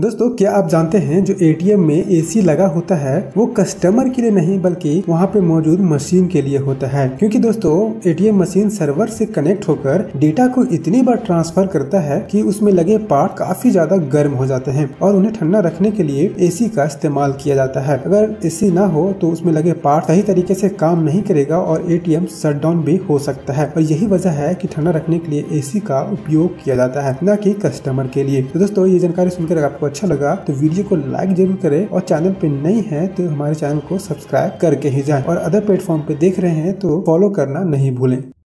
दोस्तों, क्या आप जानते हैं जो एटीएम में एसी लगा होता है वो कस्टमर के लिए नहीं बल्कि वहाँ पे मौजूद मशीन के लिए होता है। क्योंकि दोस्तों एटीएम मशीन सर्वर से कनेक्ट होकर डेटा को इतनी बार ट्रांसफर करता है कि उसमें लगे पार्ट काफी ज्यादा गर्म हो जाते हैं और उन्हें ठंडा रखने के लिए एसी का इस्तेमाल किया जाता है। अगर एसी ना हो तो उसमें लगे पार्ट सही तरीके से काम नहीं करेगा और एटीएम शट डाउन भी हो सकता है। और यही वजह है कि ठंडा रखने के लिए एसी का उपयोग किया जाता है, न कि कस्टमर के लिए। तो दोस्तों ये जानकारी सुनकर आपको अच्छा लगा तो वीडियो को लाइक जरूर करें और चैनल पे नई है तो हमारे चैनल को सब्सक्राइब करके ही जाएं और अदर प्लेटफॉर्म पे देख रहे हैं तो फॉलो करना नहीं भूलें।